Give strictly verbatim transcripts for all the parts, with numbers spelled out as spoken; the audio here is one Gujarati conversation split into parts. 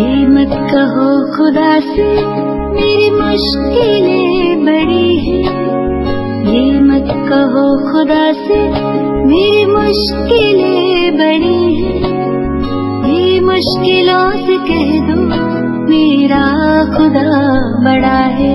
ये मत कहो खुदा से मेरी मुश्किलें बड़ी हैं, ये मत कहो खुदा से मेरी मुश्किलें बड़ी हैं, ये मुश्किलों से कह दो मेरा खुदा बड़ा है।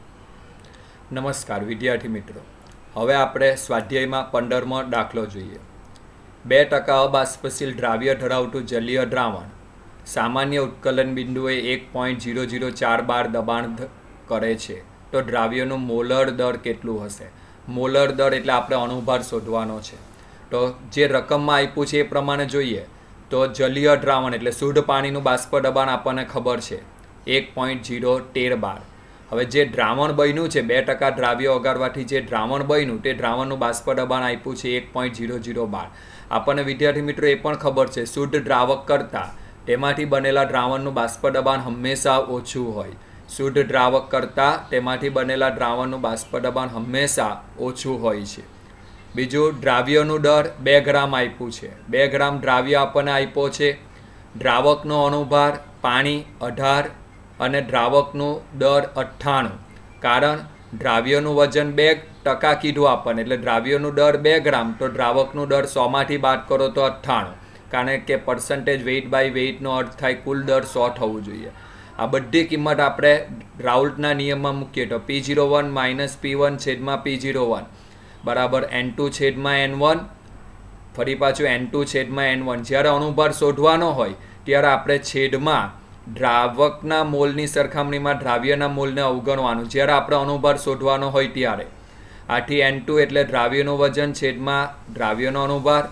नमस्कार विद्यार्थी मित्रों, हवे आपणे स्वाध्यायमां पंदरमो दाखलो जोईए। बे टका अबाष्पशील द्राव्य धरावतुं जलीय द्रावण सामान्य उत्कलन बिंदुए एक पॉइंट जीरो जीरो चार बार दबाण करे छे तो द्राव्यनुं मोलर दर केटलुं हशे? मोलर दर एटले आपणे अणुभार शोधवानो छे। तो जे रकममां आप्युं छे ए प्रमाणे जोईए तो जलीय द्रावण एटले शुद्ध पाणीनुं बाष्प दबाण आपणे खबर छे एक पॉइंट जीरो तेर बार। हवे जे द्रावण बन्युं छे बे टका द्राव्य ओगाळवाथी जे द्रावण बन्युं ते द्रावणनुं बाष्प दबाण आप्युं छे एक पॉइंट जीरो जीरो बार। आपणे विद्यार्थी मित्रों ए पण खबर छे शुद्ध द्रावक करता तेमांथी बनेला द्रावणनुं बाष्प दबाण हमेशा ओछुं होय। शुद्ध द्रावक करता तेमांथी बनेला द्रावणनुं बाष्प दबाण हमेशा ओछुं होय छे। बीजुं द्राव्यनुं दर बे ग्राम आप्युं छे। बे ग्राम द्राव्य आपणे आप्यो छे। द्रावकनो अणुभार पाणी अठार अने द्रावकनुं दर अठाणु। कारण द्राव्यनुं वजन बे टका कीधुं आपणे एटले द्राव्यनुं दर बे ग्राम तो द्रावकनुं दर सौ मांथी बाद करो तो अठाणु। कारण के पर्सेंटेज वेट बाय वेटनो अर्थ थाय कुल दर सौ थवुं जोईए। आ बधी किंमत आपणे राउल्टना नियममां मूकीए तो P zero one minus P one छेदमां पी जीरो वन बराबर एन टू छेदमां एन वन फरी पाछुं एन टू छेदमां एन वन। ज्यारे अणुभार शोधवानो होय त्यारे आपणे छेदमां द्रावकना मोलनी सरखामणीमां द्राव्यना मोलने अवगणवानुं। ज्यारे आपणे अणुभार शोधवानो होय त्यारे आथी एन टू एटले द्राव्यनुं वजन छेदमां द्राव्यनो अणुभार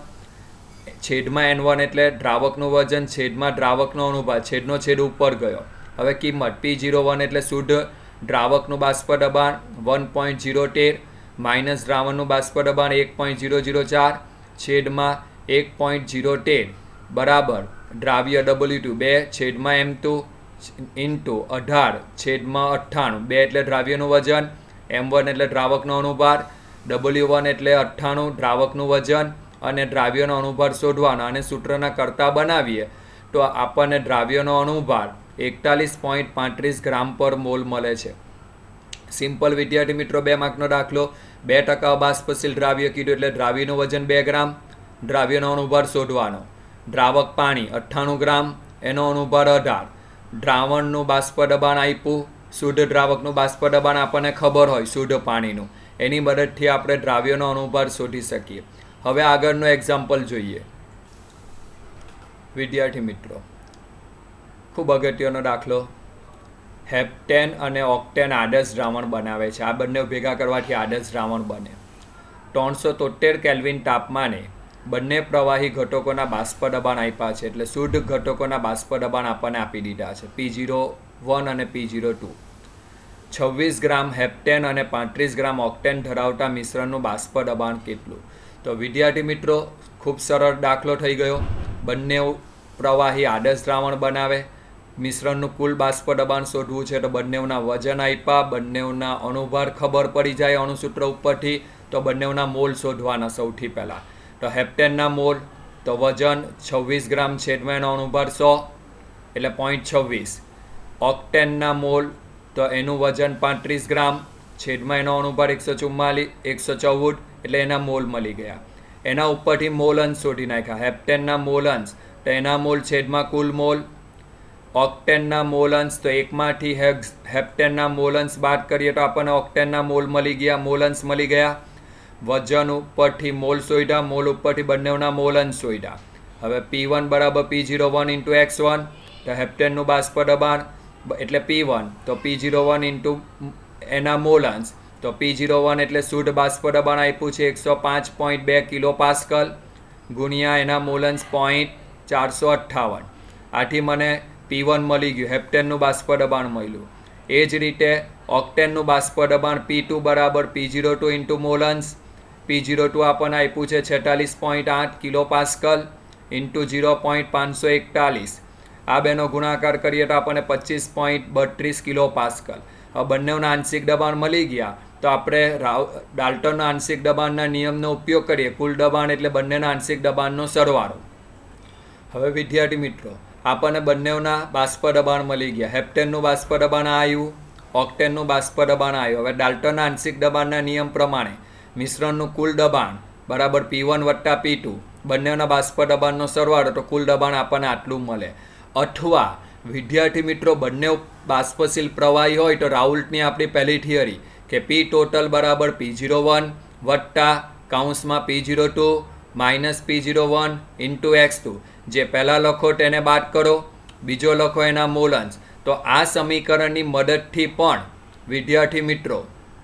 छेदमां एन वन एटले द्रावकनुं वजन छेदमां द्रावकनो अणुभार छेदनो छेद उपर गयो। हवे किंमत पी जीरो वन एटले शुद्ध द्रावकनुं बाष्प दबाण वन पॉइंट जीरो तेर माइनस द्रावणनुं बाष्प दबाण एक पॉइंट जीरो जीरो चार छेदमां एक पॉइंट जीरो तेर बराबर द्राव्य डबल्यू टू बे छेदमां एम टू इंटू अठार छेदमां अठाणु। बे एटले द्राव्यनुं वजन, एम वन एटले द्रावकनो अणुभार, डबल्यू वन एटले अठाणु द्रावकनुं वजन અને દ્રાવ્યનો અણુભાર શોધવાનો અને સૂત્રના કરતા બનાવીએ તો આપણને દ્રાવ્યનો અણુભાર એકતાલીસ પોઈન્ટ પાંત્રીસ ગ્રામ પર મોલ મળે છે। સિમ્પલ વિદ્યાર્થી મિત્રો બે માર્કનો દાખલો। બે ટકા અબાષ્પશીલ દ્રાવ્ય કીધું એટલે દ્રાવ્યનું વજન બે ગ્રામ, દ્રાવ્યનો અણુભાર શોધવાનો। દ્રાવક પાણી અઠ્ઠાણું ગ્રામ, એનો અણુભાર અઢાર। દ્રાવણનું બાષ્પ દબાણ આપ્યું, શુદ્ધ દ્રાવકનું બાષ્પ દબાણ આપણને ખબર હોય શુદ્ધ પાણીનું, એની મદદથી આપણે દ્રાવ્યનો અણુભાર શોધી શકીએ। હવે આગળનો એક્ઝામ્પલ જોઈએ વિદ્યાર્થી મિત્રો। ખૂબ અગત્યનો દાખલો। હેપ્ટેન અને ઓક્ટેન આદર્શ દ્રાવણ બનાવે છે। આ બંને ભેગા કરવાથી આદર્શ દ્રાવણ બને। ત્રણસો તોતેર કેલ્વિન તાપમાને બંને પ્રવાહી ઘટકોના બાષ્પ દબાણ આપ્યા છે એટલે શુદ્ધ ઘટકોના બાષ્પ દબાણ આપણને આપી દીધા છે પી જીરો વન અને પી જીરો ટુ। છવ્વીસ ગ્રામ હેપ્ટેન અને પાંત્રીસ ગ્રામ ઓક્ટેન ધરાવતા મિશ્રણનું બાષ્પ દબાણ કેટલું? तो विद्यार्थी मित्रों खूब सरल दाखलो थई गयो। बंने प्रवाही आदर्श द्रावण बनावे, मिश्रणनुं कुल बाष्प दबाण शोधवुं छे तो बंनेवना वजन आप्या, बंनेवना अणुभार खबर पड़ी जाए अणुसूत्र उपरथी तो बंनेवना मोल शोधवाना। सौथी पहला तो हेप्टेनना मोल तो वजन छव्वीस ग्राम छेदमां एनो अणुभार सौ एटले पॉइंट छव्वीस। ऑक्टेनना मोल तो एनु वजन पैंतीस ग्राम छेदमां एनो अणुभार एक सौ चुम्मालीस एक सौ चौदह એટલે એના મોલ મળી ગયા। એના ઉપરથી મોલ અંશ શોધી નાખ્યા। હેપ્ટેનના મોલ અંશ તો એના મોલ છેદમાં કુલ મોલ, ઓક્ટેનના મોલ અંશ તો એકમાંથી હેપ્ટેનના મોલ અંશ બાદ કરીએ તો આપણને ઓક્ટેનના મોલ મળી ગયા, મોલ અંશ મળી ગયા। વજન ઉપરથી મોલ શોધ્યા, મોલ ઉપરથી બંનેના મોલ અંશ શોધ્યા। હવે પી વન બરાબર P zero one into X one તો હેપ્ટેનનું બાષ્પ દબાણ એટલે પી વન તો પી જીરો વન ઇન્ટુ એના મોલ અંશ तो पी जीरो वन एटले शुद्ध बाष्प दबाण आप्युं छे एक सौ पांच पॉइंट बे किलो पास्कल गुणिया एना मोल अंश पॉइंट चार सौ अठावन। आथी मने पी वन मळी गयुं, हेप्टेननुं बाष्प दबाण मळ्युं। ए ज रीते ऑक्टेननुं बाष्प दबाण पी टू बराबर P zero two into mole अंश पी जीरो टू आपणे आप्युं छे छेतालीस पॉइंट आठ kilo pascal into zero point पांच सौ एकतालीस। आ बेनो गुणाकार करीए तो आपणे पच्चीस पॉइंट बत्रीस किलो पास्कल। હવે બંનેના આંશિક દબાણ મળી ગયા તો આપણે ડાલ્ટનના આંશિક દબાણના નિયમનો ઉપયોગ કરીએ। કુલ દબાણ એટલે બંનેના આંશિક દબાણનો સરવાળો। હવે વિદ્યાર્થી મિત્રો આપણને બંનેના બાષ્પ દબાણ મળી ગયા. હેપ્ટેનનું બાષ્પ દબાણ આવ્યું, ઓક્ટેનનું બાષ્પ દબાણ આવ્યું. હવે ડાલ્ટનના આંશિક દબાણના નિયમ પ્રમાણે મિશ્રણનું કુલ દબાણ બરાબર પી વન વત્તા પી ટુ, બંનેના બાષ્પ દબાણનો સરવાળો, તો કુલ દબાણ આપણને આટલું મળે. અથવા વિદ્યાર્થી મિત્રો બંને બાષ્પશીલ પ્રવાહી હોય તો રાઉલ્ટની આપણી પહેલી થિયરી કે પી ટોટલ બરાબર પી ઝીરો વન વત્તા કાઉન્સમાં P zero two minus P zero one into X two, જે પહેલાં લખો તેને બાદ કરો, બીજો લખો એના મોલ અંશ. તો આ સમીકરણની મદદથી પણ વિદ્યાર્થી મિત્રો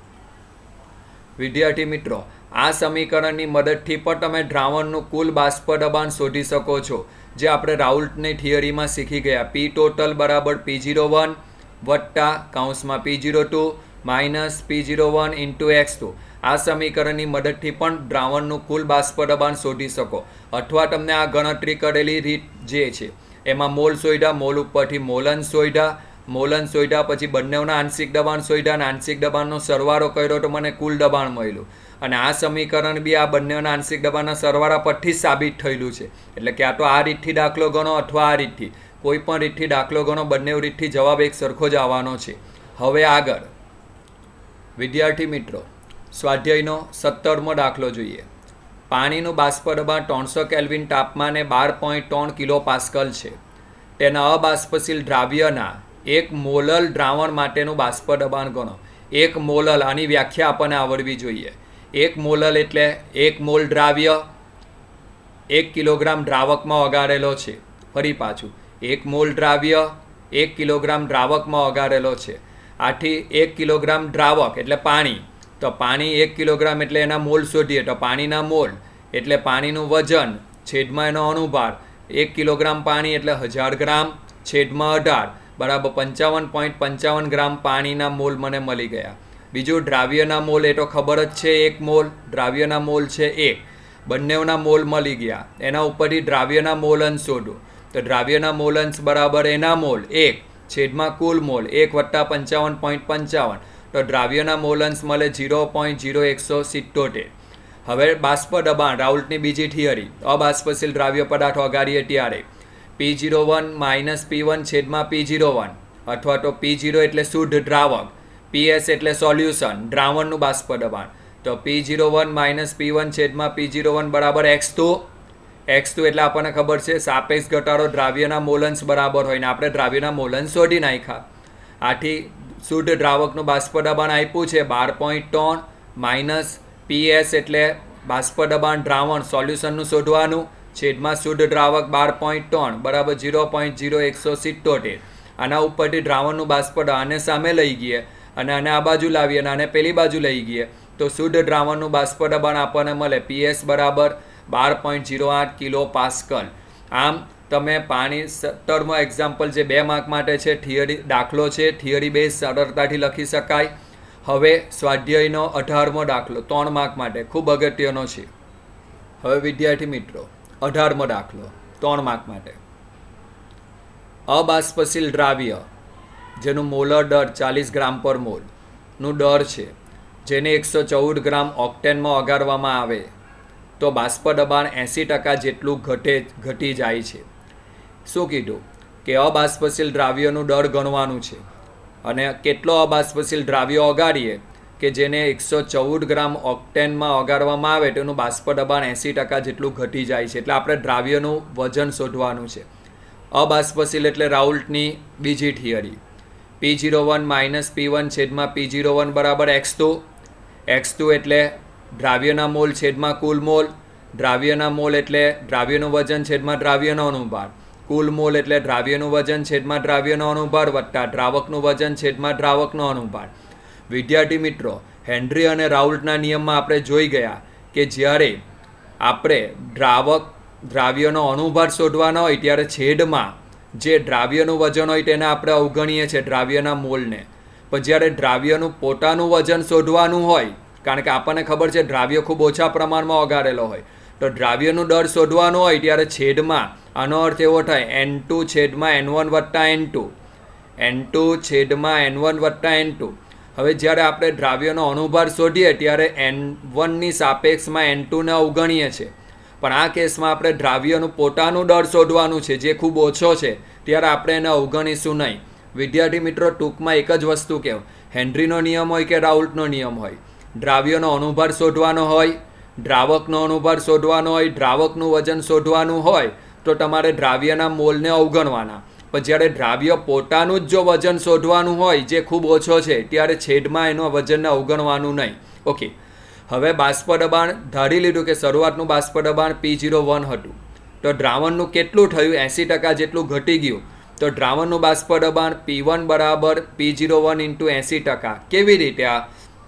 વિદ્યાર્થી મિત્રો આ સમીકરણની મદદથી પણ તમે દ્રાવણનું કુલ બાષ્પ દબાણ શોધી શકો છો, જે આપણે રાઉલ્ટની થિયરીમાં શીખી ગયા. પી ટોટલ બરાબર પી ઝીરો વન વત્તા કાઉન્સમાં P zero two minus P zero one into X two. આ સમીકરણની મદદથી પણ દ્રાવણનું કુલ બાષ્પ દબાણ શોધી શકો. અથવા તમને આ ગણતરી કરેલી રીત જે છે એમાં મોલ શોધ્યા, મોલ ઉપરથી મોલન શોધ્યા, મોલન શોધ્યા પછી બંનેના આંશિક દબાણ શોધ્યા અને આંશિક દબાણનો સરવાળો કર્યો તો મને કુલ દબાણ મળ્યું. અને આ સમીકરણ બી આ બંનેના આંશિક દબાણના સરવાળા પરથી જ સાબિત થયેલું છે. એટલે કે આ તો આ રીતથી દાખલો ગણો અથવા આ રીતથી, કોઈ પણ રીતથી દાખલો ગણો, બંને રીતથી જવાબ એક સરખો જ આવવાનો છે. હવે આગળ વિદ્યાર્થી મિત્રો સ્વાધ્યાયનો સત્તરમો દાખલો જોઈએ. પાણીનું બાષ્પ દબાણ ત્રણસો કેલ્વિન તાપમાને બાર પોઈન્ટ ત્રણ કિલો પાસ્કલ છે. તેના અબાષ્પશીલ દ્રાવ્યના એક મોલલ દ્રાવણ માટેનું બાષ્પ દબાણ ગણો. એક મોલલ, આની વ્યાખ્યા આપણને આવડવી જોઈએ. એક મોલલ એટલે એક મોલ દ્રાવ્ય એક કિલોગ્રામ દ્રાવકમાં ઓગાળેલો છે. ફરી પાછું, એક મોલ દ્રાવ્ય એક કિલોગ્રામ દ્રાવકમાં ઓગાળેલો છે. આથી એક કિલોગ્રામ દ્રાવક એટલે પાણી, તો પાણી એક કિલોગ્રામ એટલે એના મોલ શોધીએ તો પાણીના મોલ એટલે પાણીનું વજન છેદમાં એનો અણુભાર. એક કિલોગ્રામ પાણી એટલે હજાર ગ્રામ છેદમાં અઢાર બરાબર પંચાવન પોઈન્ટ પંચાવન ગ્રામ પાણીના મોલ મને મળી ગયા. બીજું દ્રાવ્યના મોલ, એ તો ખબર જ છે, એક મોલ દ્રાવ્યના મોલ છે એક. બંનેના મોલ મળી ગયા. એના ઉપરથી દ્રાવ્યના મોલ અંશ શોધો. તો દ્રાવ્યના મોલ અંશ બરાબર એના મોલ એક છેદમાં કુલ મોલ એક વત્તા પંચાવન પોઈન્ટ પંચાવન, તો દ્રાવ્યના મોલ અંશ મળે ઝીરો પોઈન્ટ ઝીરો એકસો સિત્તોતેર. હવે બાષ્પ દબાણ રાઉલ્ટની બીજી થિયરી, અબાષ્પશીલ દ્રાવ્ય પદાર્થ ઓગાળીએ ત્યારે P zero one minus P one છેદમાં પી ઝીરો વન, અથવા તો પી ઝીરો એટલે શુદ્ધ દ્રાવક, પીએસ એટલે સોલ્યુશન દ્રાવણનું બાષ્પ દબાણ. તો P zero one minus P one છેદમાં પી ઝીરો વન બરાબર એક્સ ટુ. એક્સ ટુ એટલે આપણને ખબર છે સાપેક્ષ ઘટાડો દ્રાવ્યના મોલન્સ બરાબર હોય ને આપણે દ્રાવ્યના મોલન્સ શોધી નાખ્યા. આથી શુદ્ધ દ્રાવકનું બાષ્પ દબાણ આપ્યું છે બાર પોઈન્ટ ત્રણ માઇનસ પીએસ એટલે બાષ્પ દબાણ દ્રાવણ સોલ્યુશનનું શોધવાનું છેદમાં શુદ્ધ દ્રાવક બાર પોઈન્ટ ત્રણ બરાબર ઝીરો પોઈન્ટ ઝીરો એકસો સિત્તોતેર. આના ઉપરથી દ્રાવણનું બાષ્પ આને સામે લઈ ગઈએ અને આને આ બાજુ લાવીએ અને આને પેલી બાજુ લઈ ગઈએ તો શુદ્ધ દ્રાવણનું બાષ્પ દબાણ આપણને મળે પીએસ બરાબર બાર પોઈન્ટ ઝીરો આઠ કિલો પાસ્કલ. આમ તમે પાણી સત્તરમો એક્ઝામ્પલ જે બે માર્ક માટે છે, થિયરી દાખલો છે, થિયરી બેઝ સરળતાથી લખી શકાય. હવે સ્વાધ્યાયનો અઢારમો દાખલો ત્રણ માર્ક માટે ખૂબ અગત્યનો છે. હવે વિદ્યાર્થી મિત્રો અઢારમો દાખલો ત્રણ માર્ક માટે. અબાષ્પશીલ દ્રાવ્ય જેનું મોલર દર ચાલીસ ગ્રામ પર મોલનું દર છે, જેને એકસો ચૌદ ગ્રામ ઓક્ટેનમાં ઓગાળવામાં આવે તો બાષ્પ દબાણ એંસી ટકા જેટલું ઘટે ઘટી જાય છે. શું કીધું કે અબાષ્પશીલ દ્રાવ્યનું દર ગણવાનું છે અને કેટલો અબાષ્પશીલ દ્રાવ્ય ઓગાળીએ કે જેને એકસો ચૌદ ગ્રામ ઓક્ટેનમાં ઓગાળવામાં આવે તો એનું બાષ્પ દબાણ એંસી ટકા જેટલું ઘટી જાય છે. એટલે આપણે દ્રાવ્યનું વજન શોધવાનું છે. અબાષ્પશીલ એટલે રાઉલ્ટની બીજી theory, P zero one minus P one છેદમાં પી ઝીરો વન બરાબર એક્સ ટુ. એક્સ ટુ એટલે દ્રાવ્યના મોલ છેદમાં કુલ મોલ, દ્રાવ્યના મોલ એટલે દ્રાવ્યનું વજન છેદમાં દ્રાવ્યનો અણુભાર, કુલ મોલ એટલે દ્રાવ્યનું વજન છેદમાં દ્રાવ્યનો અણુભાર વત્તા દ્રાવકનું વજન છેદમાં દ્રાવકનો અણુભાર. વિદ્યાર્થી મિત્રો હેનરી અને રાઉલ્ટના નિયમમાં આપણે જોઈ ગયા કે જ્યારે આપણે દ્રાવક દ્રાવ્યનો અણુભાર શોધવાનો હોય ત્યારે છેદમાં જે દ્રાવ્યનું વજન હોય તેને આપણે અવગણીએ છીએ દ્રાવ્યના મોલને. પણ જ્યારે દ્રાવ્યનું પોતાનું વજન શોધવાનું હોય, કારણ કે આપણને ખબર છે દ્રાવ્ય ખૂબ ઓછા પ્રમાણમાં ઓગાળેલો હોય, તો દ્રાવ્યનું દર શોધવાનું હોય ત્યારે છેદમાં, આનો અર્થ એવો થાય એન ટુ છેદમાં એન વન વત્તા એન ટુ, એન ટુ છેદમાં એન વન વત્તા એન ટુ. હવે જ્યારે આપણે દ્રાવ્યનો અણુભાર શોધીએ ત્યારે એન વનની સાપેક્ષમાં એન ટુને અવગણીએ છીએ પણ આ કેસમાં આપણે દ્રાવ્યનું પોતાનું દળ શોધવાનું છે, જે ખૂબ ઓછો છે, ત્યારે આપણે એને અવગણીશું નહીં. વિદ્યાર્થી મિત્રો, ટૂંકમાં એક જ વસ્તુ કહેવું, હેનરીનો નિયમ હોય કે રાઉલ્ટનો નિયમ હોય, દ્રાવ્યનો અનુભાર શોધવાનો હોય, દ્રાવકનો અનુભાર શોધવાનો હોય, દ્રાવકનું વજન શોધવાનું હોય, તો તમારે દ્રાવ્યના મોલને અવગણવાના. પણ જ્યારે દ્રાવ્ય પોતાનું જ જો વજન શોધવાનું હોય જે ખૂબ ઓછો છે, ત્યારે છેદમાં એનો વજનને અવગણવાનું નહીં. ઓકે, હવે બાષ્પ દબાણ ધારી લીધું કે શરૂઆતનું બાષ્પ દબાણ પી ઝીરો વન હતું, તો દ્રાવણનું કેટલું થયું? એંસી ટકા જેટલું ઘટી ગયું. તો દ્રાવણનું બાષ્પ દબાણ પી વન બરાબર પી ઝીરો વન ઇન્ટુ એંસી ટકા. કેવી રીતે? આ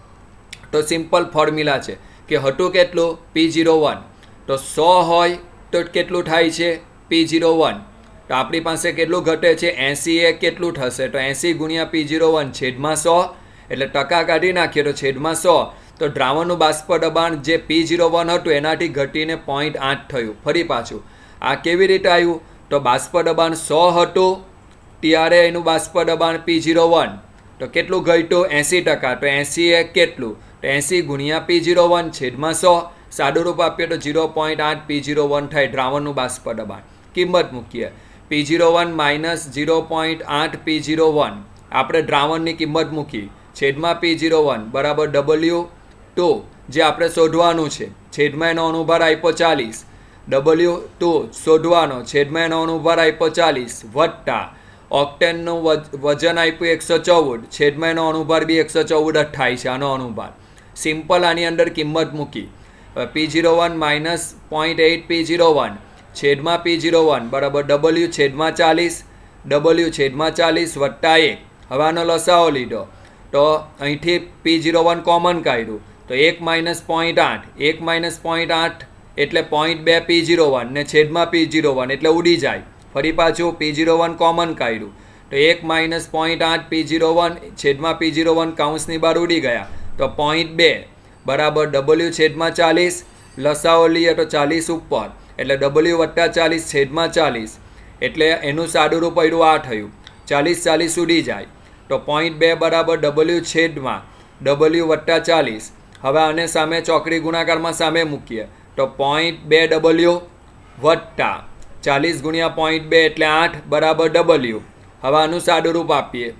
તો સિમ્પલ ફોર્મ્યુલા છે કે હતું કેટલું? P zero one. તો સો હોય તો કેટલું થાય છે? P zero one. તો આપણી પાસે કેટલું ઘટે છે? એંસી. એ કેટલું થશે? તો એંસી ગુણ્યા પી ઝીરો વન છેદમાં સો, એટલે ટકા કાઢી નાખીએ તો છેદમાં સો. તો દ્રાવણનું બાષ્પ દબાણ જે પી ઝીરો વન હતું એનાથી ઘટીને પોઈન્ટ આઠ થયું. ફરી પાછું આ કેવી રીતે આવ્યું? તો બાષ્પ દબાણ સો હતું ત્યારે એનું બાષ્પ દબાણ પી ઝીરો વન, તો કેટલું ઘટ્યું? એંસી ટકા. તો એંસી એ કેટલું? તો એંસી ગુણ્યા પી ઝીરો વન છેદમાં સો. સાદું રૂપ આપીએ તો ઝીરો પોઈન્ટ આઠ પી ઝીરો વન થાય દ્રાવણનું બાષ્પ દબાણ. કિંમત મૂકીએ, P zero one minus zero point આઠ પી ઝીરો વન, આપણે દ્રાવણની કિંમત મૂકી, છેદમાં પી ઝીરો વન બરાબર ડબલ્યુ ટુ, જે આપણે શોધવાનું છે, છેદમાં એનો અનુભાર આપ્યો ચાલીસ, ડબલ્યુ ટુ શોધવાનો, છેદમાં એનો અનુભાર આપ્યો ચાલીસ, વત્તા ઓક્ટેનનું વજન આપ્યું એકસો ચૌદ, છેદમાં એનો અનુભાર બી એકસો ચૌદ જ થાય છે, આનો અનુભાર. સિમ્પલ આની અંદર કિંમત મૂકી, P zero one minus point eight P zero one છેદમાં પી ઝીરો વન બરાબર ડબલ્યુ છેદમાં ચાલીસ, ડબલ્યુ છેદમાં ચાલીસ વત્તા એક. હવે આનો લસાઓ લીધો તો અહીંથી પી ઝીરો વન કોમન કાઢ્યું, તો એક માઇનસ પોઈન્ટ આઠ, એક માઇનસ પોઈન્ટ આઠ એટલે પોઈન્ટ બે પી ઝીરો વન ને છેદમાં પી ઝીરો વન એટલે ઉડી જાય. ફરી પાછું પી ઝીરો વન કોમન કાઢ્યું, તો એક માઇનસ પોઈન્ટ આઠ પી ઝીરો વન છેદમાં પી ઝીરો વન કાઉન્સની બહાર ઉડી ગયા, તો પોઈન્ટ બે બરાબર ડબલ્યુ છેદમાં ચાલીસ, લસાઓ લઈએ તો ચાલીસ ઉપર એટલે ડબલ્યુ વત્તા ચાલીસ છેદમાં ચાલીસ, એટલે એનું સાદું રૂપ આવ્યું આ થયું, ચાલીસ ચાલીસ ઉડી જાય, તો પોઈન્ટ બે બરાબર ડબલ્યુ છેદમાં ડબલ્યુ વત્તા ચાલીસ. હવે આને સામે ચોકડી ગુણાકારમાં સામે મૂકીએ તો પોઈન્ટ બે ડબલ્યુ વત્તા ચાલીસ ગુણ્યા પોઈન્ટ બે એટલે આઠ બરાબર ડબલ્યુ. હવે આનું સાદું રૂપ આપીએ,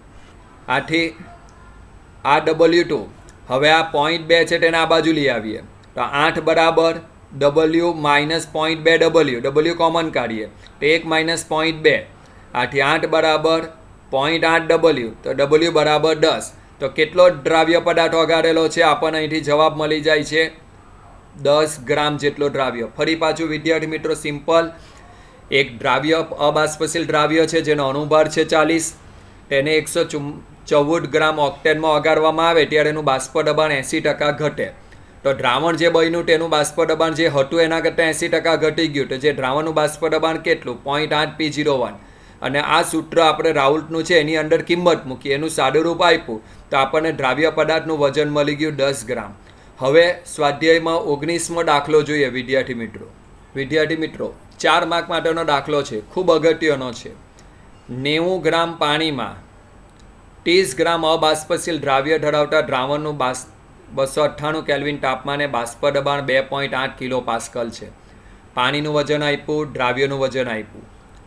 આથી આ ડબલ્યુ ટુ. હવે આ પોઈન્ટ બે છે તેને આ બાજુ લઈ આવીએ તો આઠ બરાબર ડબલ્યુ માઇનસ પોઈન્ટ બે ડબલ્યુ, ડબલ્યુ કોમન કાઢીએ તો એક માઇનસ પોઈન્ટ બે, આથી આઠ બરાબર પોઈન્ટ આઠ ડબલ્યુ, તો ડબલ્યુ બરાબર દસ. તો કેટલો દ્રાવ્ય પદાર્થ ઓગાળેલો છે? આપણને અહીંથી જવાબ મળી જાય છે દસ ગ્રામ જેટલો દ્રાવ્ય. ફરી પાછું વિદ્યાર્થી મિત્રો સિમ્પલ, એક દ્રાવ્ય અબાષ્પશીલ દ્રાવ્ય છે જેનો અણુભાર છે ચાલીસ, તેને એકસો ચૌદ ગ્રામ ઓક્ટેનમાં ઓગાળવામાં આવે ત્યારે એનું બાષ્પ દબાણ એંસી ટકા ઘટે. તો દ્રાવણ જે બન્યું તેનું બાષ્પ દબાણ જે હતું એના કરતાં એંસી ટકા ઘટી ગયું, તો જે દ્રાવણનું બાષ્પ દબાણ કેટલું? પોઈન્ટ આઠ પી ઝીરો વન. અને આ સૂત્ર આપણે રાઉલ્ટનું છે એની અંદર કિંમત મૂકી, એનું સાદું રૂપ આપ્યું તો આપણને દ્રાવ્ય પદાર્થનું વજન મળી ગયું દસ ગ્રામ. હવે સ્વાધ્યાયમાં ઓગણીસમો દાખલો જોઈએ વિદ્યાર્થી મિત્રો. વિદ્યાર્થી મિત્રો, ચાર માર્ક માટેનો દાખલો છે, ખૂબ અગત્યનો છે. નેવું ગ્રામ પાણીમાં ત્રીસ ગ્રામ અબાષ્પશીલ દ્રાવ્ય ધરાવતા દ્રાવણનું બાષ્પ બસો અઠ્ઠાણું કેલ્વિન તાપમાને બાષ્પ દબાણ બે પોઈન્ટ આઠ કિલો પાસ્કલ છે. પાણીનું વજન આપ્યું, દ્રાવ્યનું વજન આપ્યું.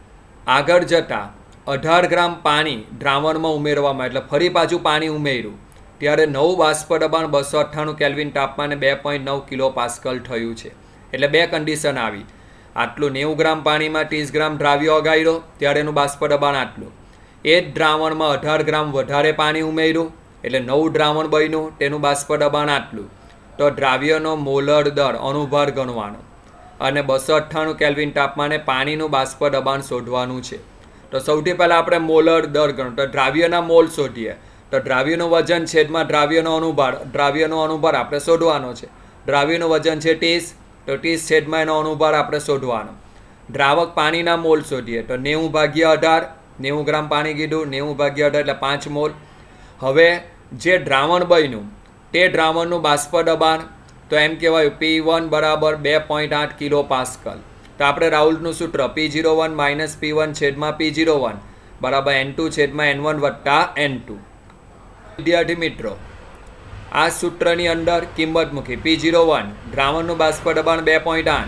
આગળ જતાં અઢાર ગ્રામ પાણી દ્રાવણમાં ઉમેરવામાં, એટલે ફરી પાછું પાણી ઉમેર્યું ત્યારે નવું બાષ્પ દબાણ બસો અઠ્ઠાણું કેલ્વિન તાપમાને બે પોઈન્ટ નવ કિલો પાસ્કલ થયું છે. એટલે બે કન્ડિશન આવી, આટલું નેવું ગ્રામ પાણીમાં ત્રીસ ગ્રામ દ્રાવ્ય ઓગાળ્યો ત્યારે એનું બાષ્પ દબાણ આટલું, એ જ દ્રાવણમાં અઢાર ગ્રામ વધારે પાણી ઉમેર્યું એટલે નવું દ્રાવણ બન્યું તેનું બાષ્પ દબાણ આટલું, તો દ્રાવ્યનો મોલર દર અણુભાર ગણવાનો અને બસો અઠ્ઠાણું કેલ્વિન તાપમાને પાણીનું બાષ્પ દબાણ શોધવાનું છે. તો સૌથી પહેલાં આપણે મોલર દર ગણો, તો દ્રાવ્યના મોલ શોધીએ. તો દ્રાવ્યનું વજન છેદમાં દ્રાવ્યનો અણુભાર, દ્રાવ્યનો અણુભાર આપણે શોધવાનો છે. દ્રાવ્યનું વજન છે ત્રીસ, તો ત્રીસ છેદમાં એનો અણુભાર આપણે શોધવાનો. દ્રાવક પાણીના મોલ શોધીએ તો નેવું ભાગ્યા અઢાર, નેવું ગ્રામ પાણી કીધું, નેવું ભાગ્યા અઢાર એટલે પાંચ મોલ. હવે જે દ્રાવણ બન્યું તે દ્રાવણનું બાષ્પ દબાણ, તો એમ કહેવાય પી વન બરાબર બે પોઈન્ટ આઠ કિલો પાસ્કલ. તો આપણે રાઉલ્ટનું સૂત્ર P zero one minus P one છેદમાં પી ઝીરો વન બરાબર એન ટુ છેદમાં એન વન વત્તા એન ટુ. વિદ્યાર્થી મિત્રો, આ સૂત્રની અંદર કિંમત મૂકી, પી ઝીરો વન દ્રાવણનું બાષ્પ દબાણ બે પોઈન્ટ આઠ,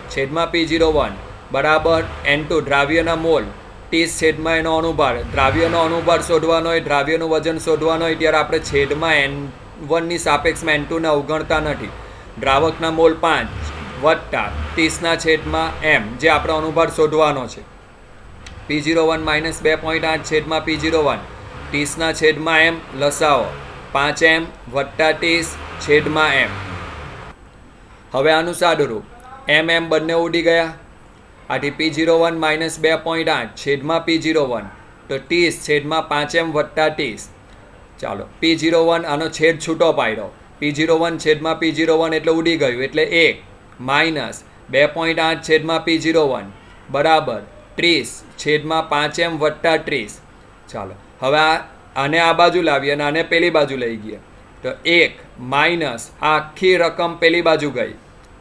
છેદમાં પી ઝીરો વન બરાબર એન ટુ દ્રાવ્યના મોલ ત્રીસ છેદમાં એનો અણુભાર. દ્રાવ્યનો અણુભાર શોધવાનો હોય, દ્રાવ્યનું વજન શોધવાનું હોય ત્યારે આપણે છેદમાં એન વનની સાપેક્ષમાં એન ટુને અવગણતા નથી. દ્રાવકના મોલ પાંચ વત્તા ત્રીસના છેદમાં એમ જે આપણો અણુભાર શોધવાનો છે. પી ઝીરો વન માઇનસ બે પોઈન્ટ આઠ છેદમાં પી ઝીરો વન ત્રીસના છેદમાં એમ લસાવો પાંચ એમ વત્તા ત્રીસ છેદમાં એમ. હવે આનું સાદુરૂપ એમ એમ બંને ઉડી ગયા. આથી પી ઝીરો વન માઇનસ બે પોઈન્ટ આઠ છેદમાં પી ઝીરો વન તો ત્રીસ છેદમાં પાંચ એમ વત્તા ત્રીસ. ચાલો પી ઝીરો વન આનો છેદ છૂટો પાડ્યો. પી ઝીરો વન છેદમાં પી ઝીરો વન એટલે ઉડી ગયું એટલે એક માઇનસ બે પોઈન્ટ આઠ છેદમાં પી ઝીરો વન બરાબર ત્રીસ છેદમાં પાંચ એમ વત્તા ત્રીસ. ચાલો હવે આ આને આ બાજુ લાવીએ અને આને પેલી બાજુ લઈ ગયા તો એક માઇનસ આખી રકમ પેલી બાજુ ગઈ.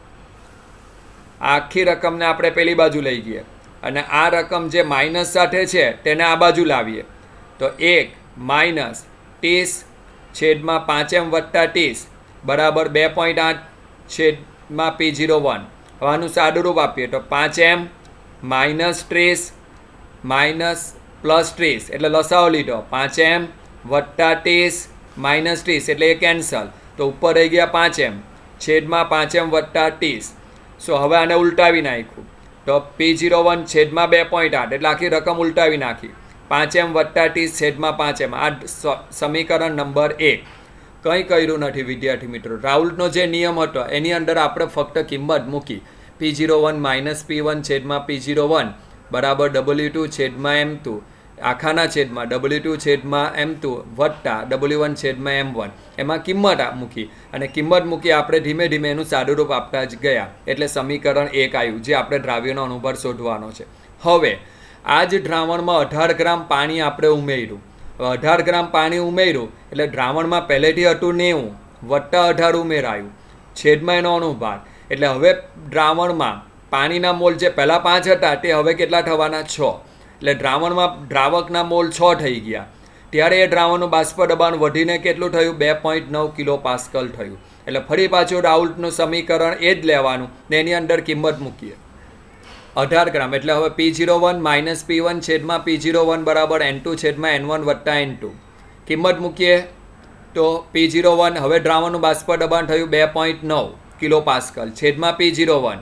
આખી રકમને આપણે પેલી બાજુ લઈ ગયા અને આ રકમ જે માઇનસ સાથે છે તેને આ બાજુ લાવીએ તો એક માઇનસ ત્રીસ છેદમાં પાંચ એમ વત્તા ત્રીસ બરાબર બે પોઈન્ટ આઠ છેદમાં પી ઝીરો વન. હવે આનું સાદુરૂપ આપીએ તો પાંચ એમ માઇનસ ત્રીસ માઇનસ પ્લસ ત્રીસ એટલે લસાવો લીધો પાંચ એમ વત્તા ત્રીસ માઇનસ ત્રીસ એટલે એ કેન્સલ તો ઉપર રહી ગયા પાંચ એમ છેદમાં પાંચ એમ વત્તા ત્રીસ. સો હવે આને ઉલટાવી નાખ્યું તો પી ઝીરો વન છેદમાં બે પોઈન્ટ આઠ એટલે આખી રકમ ઉલટાવી નાખી પાંચ એમ વત્તા ત્રીસ છેદમાં પાંચ એમ. આ સમીકરણ નંબર એક. કંઈ કર્યું નથી વિદ્યાર્થી મિત્રો. રાઉલ્ટનો જે નિયમ હતો એની અંદર આપણે ફક્ત કિંમત મૂકી P zero one minus P one છેદમાં પી ઝીરો વન બરાબર ડબલ્યુ ટુ છેદમાં એમ ટુ આખાના છેદમાં ડબલ્યુ ટુ છેદમાં એમ ટુ વત્તા ડબલ્યુ વન છેદમાં એમ વન એમાં કિંમત મૂકી અને કિંમત મૂકી આપણે ધીમે ધીમે એનું સાદુરૂપ આપતા જ ગયા એટલે સમીકરણ એક આવ્યું જે આપણે દ્રાવ્યનો અણુભાર શોધવાનો છે. હવે આ જ દ્રાવણમાં અઢાર ગ્રામ પાણી આપણે ઉમેર્યું. અઢાર ગ્રામ પાણી ઉમેર્યું એટલે દ્રાવણમાં પહેલેથી હતું નેવું વત્તા અઢાર ઉમેરાયું છેદમાં એનો અણુભાર એટલે હવે દ્રાવણમાં પાણીના મોલ જે પહેલાં પાંચ હતા તે હવે કેટલા થવાના છ એટલે દ્રાવણમાં દ્રાવકના મોલ છ થઈ ગયા. ત્યારે એ દ્રાવણનું બાષ્પ દબાણ વધીને કેટલું થયું બે પોઈન્ટ નવ કિલો પાસ્કલ થયું. એટલે ફરી પાછું રાઉલ્ટનું સમીકરણ એ જ લેવાનું ને એની અંદર કિંમત મૂકીએ અઢાર ગ્રામ એટલે હવે P zero one minus P one છેદમાં પી ઝીરો વન બરાબર એન ટુ છેદમાં એન વન વત્તા એન ટુ. કિંમત મૂકીએ તો પી ઝીરો વન હવે દ્રાવણનું બાષ્પ દબાણ થયું બે પોઈન્ટ નવ કિલો પાસ્કલ છેદમાં પી ઝીરો વન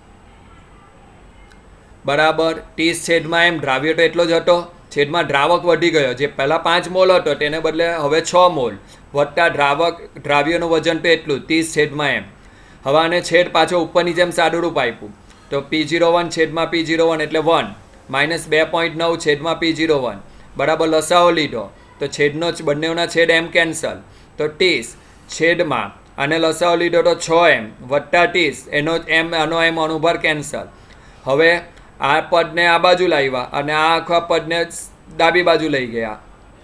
બરાબર ત્રીસ છેદમાં એમ દ્રાવ્ય તો એટલો જ હતો છેદમાં દ્રાવક વધી ગયો જે પહેલાં પાંચ મોલ હતો તેને બદલે હવે છ મોલ વત્તા દ્રાવક દ્રાવ્યનું વજન તો એટલું ત્રીસ છેદમાં એમ. હવે આને છેદ પાછો ઉપરની જેમ સાદુરૂપ આપ્યું તો પી ઝીરો વન છેદમાં પી ઝીરો વન એટલે વન માઇનસ બે પોઈન્ટ નવ છેદમાં પી ઝીરો વન બરાબર લસાવો લીધો તો છેદનો બંનેના છેદ એમ કેન્સલ તો ત્રીસ છેદમાં અને લસાવો લીધો તો છ એમ વત્તા ત્રીસ એનો એમ આનો એમ અણુભાર કેન્સલ. હવે આ પદને આ બાજુ લાવ્યા અને આ આખા પદને ડાબી બાજુ લઈ ગયા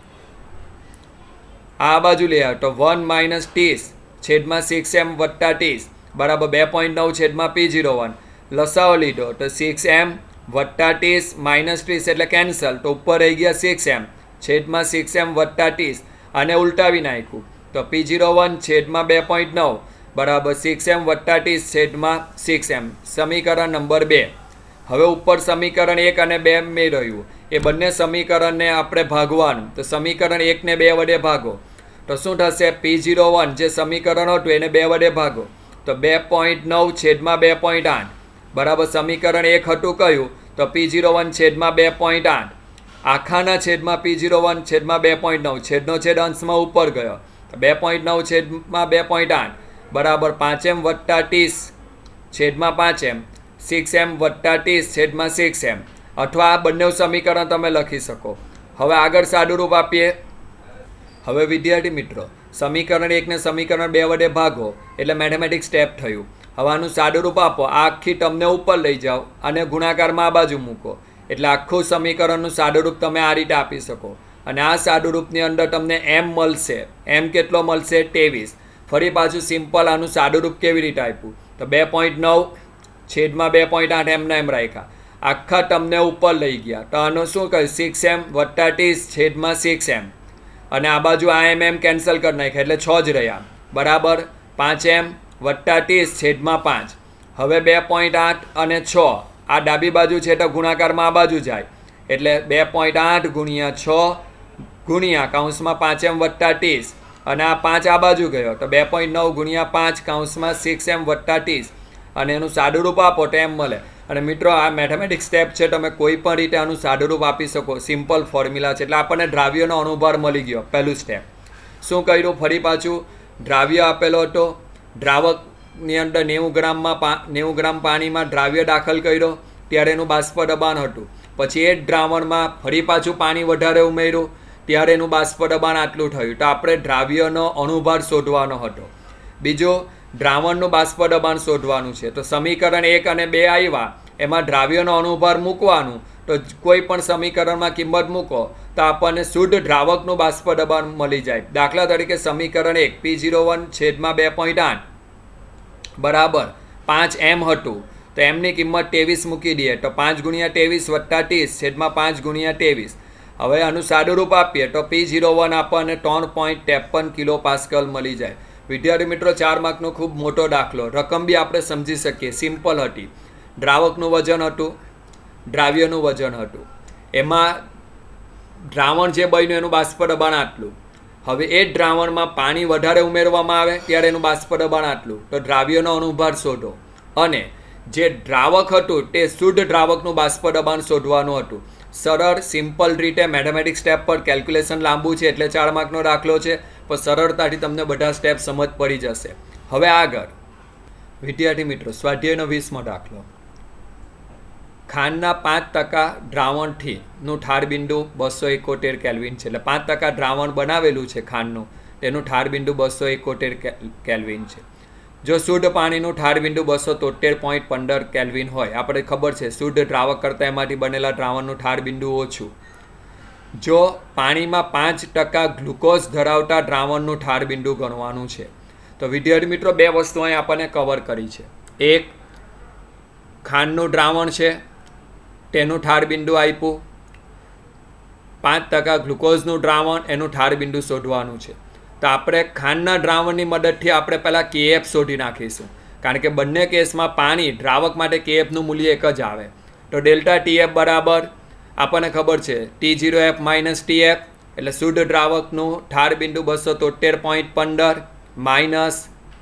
આ બાજુ લઈ આવ્યા તો વન માઇનસ ત્રીસ છેદમાં સિક્સ એમ વત્તા ત્રીસ બરાબર બે પોઈન્ટ નવ છેદમાં પી ઝીરો વન લસાવો લીધો તો સિક્સ એમ વત્તા ત્રીસ માઇનસ ત્રીસ એટલે કેન્સલ તો ઉપર રહી ગયા સિક્સ એમ છેદમાં સિક્સ એમ વત્તા ત્રીસ અને ઉલટાવી નાખ્યું તો પી ઝીરો વન છેદમાં બે પોઈન્ટ નવ બરાબર સિક્સ એમ વત્તા ત્રીસ છેદમાં સિક્સ એમ. સમીકરણ નંબર બે. હવે ઉપર સમીકરણ એક અને બે મેં રહ્યું એ બંને સમીકરણને આપણે ભાગવાનું તો સમીકરણ એકને બે વડે ભાગો તો શું થશે પી ઝીરો વન જે સમીકરણ હતું એને બે વડે ભાગો તો બે પોઈન્ટ નવ છેદમાં બે પોઈન્ટ આઠ બરાબર સમીકરણ એક હતું કયું તો પી ઝીરો વન છેદમાં બે પોઈન્ટ આઠ આખાના છેદમાં પી ઝીરો વન છેદમાં બે પોઈન્ટ નવ છેદનો છેદ અંશમાં ઉપર ગયો બે પોઈન્ટ નવ છેદમાં બે પોઈન્ટ આઠ બરાબર પાંચ એમ વત્તા ત્રીસ છેદમાં પાંચ એમ સિક્સ એમ વત્તા ત્રીસ છેદમાં સિક્સ એમ અથવા આ બંને સમીકરણ તમે લખી શકો. હવે આગળ સાદુરૂપ આપીએ. હવે વિદ્યાર્થી મિત્રો સમીકરણ એકને સમીકરણ બે વડે ભાગો એટલે મેથેમેટિક્સ સ્ટેપ થયું. હવે આનું સાદુરૂપ આપો આ આખી તમને ઉપર લઈ જાઓ અને ગુણાકારમાં આ બાજુ મૂકો એટલે આખું સમીકરણનું સાદુરૂપ તમે આ રીતે આપી શકો અને આ સાદુરૂપની અંદર તમને એમ મળશે. એમ કેટલો મળશે ત્રેવીસ. ફરી પાછું સિમ્પલ આનું સાદુરૂપ કેવી રીતે આપ્યું તો બે પોઈન્ટ નવ છેદમાં બે પોઈન્ટ આઠ એમના એમ રાખ્યા આખા તમને ઉપર લઈ ગયા તો આનો શું કહે સિક્સ એમ વત્તા ત્રીસ છેદમાં સિક્સ એમ અને આ બાજુ આ એમ એમ કેન્સલ કરી નાખ્યા એટલે છ જ રહ્યા બરાબર પાંચ એમ વત્તા ત્રીસ છેદમાં પાંચ હવે બે પોઈન્ટ આઠ અને છ આ ડાબી બાજુ છે તો ગુણાકારમાં આ બાજુ જાય એટલે બે પોઈન્ટ આઠ ગુણ્યા છ ગુણ્યા કૌંસમાં પાંચ એમ વત્તા ત્રીસ અને આ પાંચ આ બાજુ ગયો તો બે પોઈન્ટ નવ ગુણ્યા પાંચ કૌંસમાં સિક્સ એમ વત્તા ત્રીસ અને એનું સાદું રૂપ આપો તો એમ મળે. અને મિત્રો આ મેથેમેટિક્સ સ્ટેપ છે, તમે કોઈ પણ રીતે આનું સાદું રૂપ આપી શકો, સિમ્પલ ફોર્મ્યુલા છે. એટલે આપણને દ્રાવ્યનો અણુભાર મળી ગયો. પહેલું સ્ટેપ શું કર્યું, ફરી પાછું દ્રાવ્ય આપેલો હતો, દ્રાવકની અંદર નેવું ગ્રામમાં પા નેવું ગ્રામ પાણીમાં દ્રાવ્ય દાખલ કર્યો ત્યારે એનું બાષ્પ દબાણ હતું. પછી એ જ દ્રાવણમાં ફરી પાછું પાણી વધારે ઉમેર્યું ત્યારે એનું બાષ્પ દબાણ આટલું થયું. તો આપણે દ્રાવ્યનો અણુભાર શોધવાનો હતો. બીજું દ્રાવણનું બાષ્પ દબાણ શોધવાનું છે. તો સમીકરણ એક અને બે આવ્યા, એમાં દ્રાવ્યનો અણુભાર મૂકવાનું. તો કોઈ પણ સમીકરણમાં કિંમત મૂકો તો આપણને શુદ્ધ દ્રાવકનું બાષ્પ દબાણ મળી જાય. દાખલા તરીકે સમીકરણ એક પી ઝીરો વન છેદમાં બે પોઈન્ટ આઠ બરાબર પાંચ એમ હતું, તો એમની કિંમત ત્રેવીસ મૂકી દઈએ તો પાંચ ગુણ્યા ત્રેવીસ વત્તા ત્રીસ છેદમાં પાંચ ગુણ્યા ત્રેવીસ. હવે આનું સાદું રૂપ આપીએ તો પી ઝીરો વન આપણને ત્રણ પોઈન્ટ ત્રેપન કિલો પાસ્કલ મળી જાય. વિદ્યાર્થી મિત્રો, ચાર માર્કનો ખૂબ મોટો દાખલો, રકમ બી આપણે સમજી શકીએ, સિમ્પલ હતી. દ્રાવકનું વજન હતું, દ્રાવ્યનું વજન હતું, એમાં દ્રાવણ જે બન્યું એનું બાષ્પ દબાણ આટલું. હવે એ જ દ્રાવણમાં પાણી વધારે ઉમેરવામાં આવે ત્યારે એનું બાષ્પ દબાણ આટલું. તો દ્રાવ્યનો અણુભાર શોધો અને જે દ્રાવક હતું તે શુદ્ધ દ્રાવકનું બાષ્પ દબાણ શોધવાનું હતું. સરળ સિમ્પલ રીતે મેથેમેટિક્સ સ્ટેપ પર કેલ્ક્યુલેશન લાંબુ છે એટલે ચાર માર્કનો દાખલો છે, પણ સરળતાથી તમને બધા સ્ટેપ સમજ પડી જશે. હવે આગળ વિદ્યાર્થી મિત્રો, સ્વાધ્યાયનો વીસમો દાખલો. ખાંડના પાંચ ટકા દ્રાવણથી નું ઠાર બિંદુ બસો એકોતેર કેલ્વિન છે. એટલે પાંચ ટકા દ્રાવણ બનાવેલું છે ખાંડનું, તેનું ઠાર બિંદુ બસો એકોતેર કેલ્વિન છે. જો શુદ્ધ પાણીનું ઠાર બિંદુ બસો તોતેર પોઈન્ટ પંદર કેલ્વિન હોય, આપણે ખબર છે શુદ્ધ દ્રાવક કરતાં એમાંથી બનેલા દ્રાવણનું ઠાર બિંદુ ઓછું. જો પાણીમાં પાંચ ટકા ગ્લુકોઝ ધરાવતા દ્રાવણનું ઠાર બિંદુ ગણવાનું છે. તો વિદ્યાર્થી મિત્રો, બે વસ્તુ અહીં આપણને કવર કરી છે. એક, ખાંડનું દ્રાવણ છે તેનું ઠાર બિંદુ આપ્યું, પાંચ ટકા ગ્લુકોઝનું દ્રાવણ એનું ઠાર બિંદુ શોધવાનું છે. તો આપણે ખાંડના દ્રાવણની મદદથી આપણે પહેલાં કેએફ શોધી નાખીશું, કારણ કે બંને કેસમાં પાણી દ્રાવક માટે કેએફનું મૂલ્ય એક જ આવે. તો ડેલ્ટા ટીએફ બરાબર આપણને ખબર છે T zero F minus TF, એટલે શુદ્ધ દ્રાવકનું ઠાર બિંદુ બસો તોતેર પોઈન્ટ પંદર માઇનસ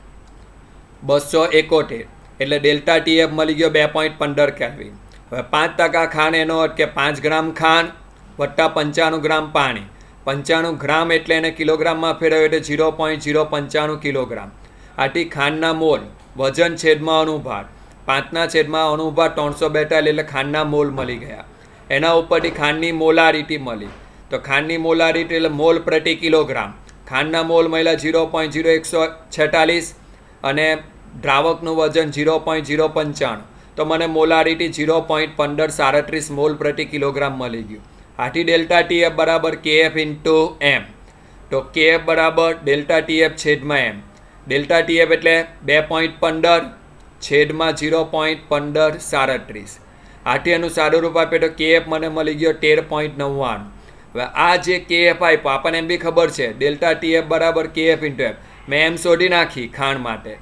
બસો એકોતેર એટલે ડેલ્ટા ટીએફ મળી ગયો બે પોઈન્ટ પંદર કેલ્વિન. હવે પાંચ ટકા ખાંડ એનો અર્થ કે પાંચ ગ્રામ ખાંડ વત્તા પંચાણું ગ્રામ પાણી. પંચાણું ગ્રામ એટલે એને કિલોગ્રામમાં ફેરવ્યો એટલે ઝીરો પોઈન્ટ ઝીરો પંચાણું કિલોગ્રામ. આથી ખાંડના મોલ વજન છેદમાં અણુભાર, પાંચના છેદમાં અણુભાર ત્રણસો બેતાલીસ એટલે ખાંડના મોલ મળી ગયા. એના ઉપરથી ખાંડની મોલારિટી મળી. તો ખાંડની મોલારિટી એટલે મોલ પ્રતિ કિલોગ્રામ. ખાંડના મોલ મળ્યા ઝીરો પોઈન્ટ ઝીરો એકસો છેતાલીસ અને દ્રાવકનું વજન ઝીરો પોઈન્ટ ઝીરો પંચાણું. તો મને મોલારિટી ઝીરો પોઈન્ટ પંદર સાડત્રીસ મોલ પ્રતિ કિલોગ્રામ મળી ગયું. આથી ડેલ્ટા ટીએફ બરાબર કેએફ ઇન્ટુ એમ. તો કેએફ બરાબર ડેલ્ટા ટીએફ છેદમાં એમ. ડેલ્ટા ટીએફ એટલે બે પોઈન્ટ પંદર છેદમાં ઝીરો પોઈન્ટ પંદર સાડત્રીસ. આથી એનું સાદું રૂપ આપે તો કેએફ મને મળી ગયો તેર પોઈન્ટ નવ્વાણું. હવે આ જે કેએફ આપ્યો આપણને એમ બી ખબર છે ડેલ્ટા ટીએફ બરાબર કેએફ ઇન્ટુ એમ. મેં એમ શોધી નાખી ખાંડ માટે,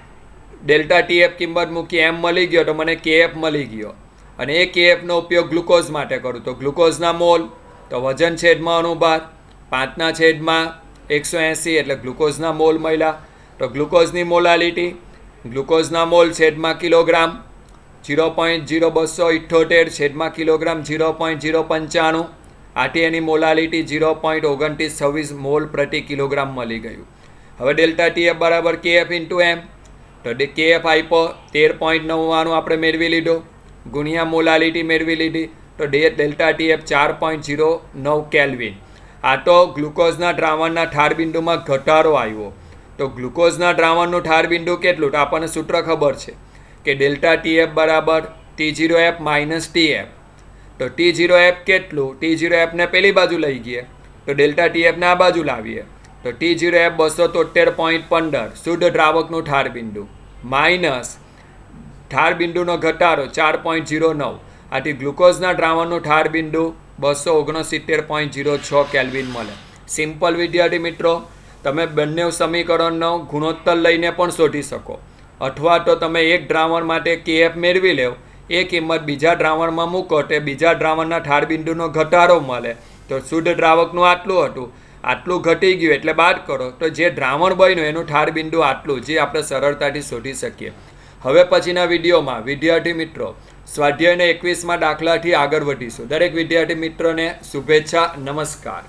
ડેલ્ટા ટીએફ કિંમત મૂકી એમ મળી ગયો તો મને કેએફ મળી ગયો. અને એ કેએફનો ઉપયોગ ગ્લુકોઝ માટે કરું તો ગ્લુકોઝના મોલ તો વજન છેદમાં અણુભાર પાંચના છેદમાં એકસો એંસી એટલે ગ્લુકોઝના મોલ મળ્યા. તો ગ્લુકોઝની મોલાલિટી ગ્લુકોઝના મોલ છેદમાં કિલોગ્રામ ઝીરો પોઈન્ટ ઝીરો બસો ઇઠ્ઠોતેર છેદમાં કિલોગ્રામ ઝીરો પોઈન્ટ ઝીરો પંચાણું. આથી એની મોલાલિટી ઝીરો પોઈન્ટ ઓગણત્રીસ છવ્વીસ મોલ પ્રતિ કિલોગ્રામ મળી ગયું. હવે ડેલ્ટા ટીએફ બરાબર કેએફ ઇન્ટુ એમ. તો કેએફ આપ્યો તેર પોઈન્ટ નવ્વાણું આપણે મેળવી લીધો ગુણ્યા મોલાલિટી મેળવી લીધી. તો ડેલ્ટા ટીએફ ચાર પોઈન્ટ ઝીરો નવ કેલ્વિન. આ તો ગ્લુકોઝના દ્રાવણના ઠાર બિંદુમાં ઘટાડો આવ્યો. તો ગ્લુકોઝના દ્રાવણનું ઠાર બિંદુ કેટલું તો આપણને સૂત્ર ખબર છે કે ડેલ્ટા ટીએફ બરાબર T zero F minus TF. તો ટી ઝીરો એફ કેટલું, ટી ઝીરો એફને પેલી બાજુ લઈ ગઈએ તો ડેલ્ટા ટીએફને આ બાજુ લાવીએ તો ટી ઝીરો એફ બસો તોતેર પોઈન્ટ પંદર શુદ્ધ દ્રાવકનું ઠાર બિંદુ માઇનસ ઠાર બિંદુનો ઘટાડો ચાર પોઈન્ટ ઝીરો નવ. આથી ગ્લુકોઝના દ્રાવણનું ઠાર બિંદુ બસો ઓગણસિત્તેર પોઈન્ટ ઝીરો છ કેલ્વિન મળે. સિમ્પલ વિદ્યાર્થી મિત્રો, તમે બંને સમીકરણનો ગુણોત્તર લઈને પણ શોધી શકો. अथवा तो तमे एक द्रावण माटे केएफ मेळवी लेव, ए किंमत बीजा द्रावणमां मूको तो बीजा द्रावणना ठार बिंदुनो घटाडो मळे। तो शुद्ध द्रावकनुं आटલું હતું, आटલું घटी गयुं एटले बाद करो तो जे द्रावण बन्युं एनुं ठार बिंदु आटલું, जे आपणे सरळताथी शोधी शकीए। हवे पछीना विडियोमां विद्यार्थी मित्रों स्वाध्यायना एकवीसमां दाखलाथी आगळ वधीशुं। दरेक विद्यार्थी मित्रोने शुभेच्छा, नमस्कार।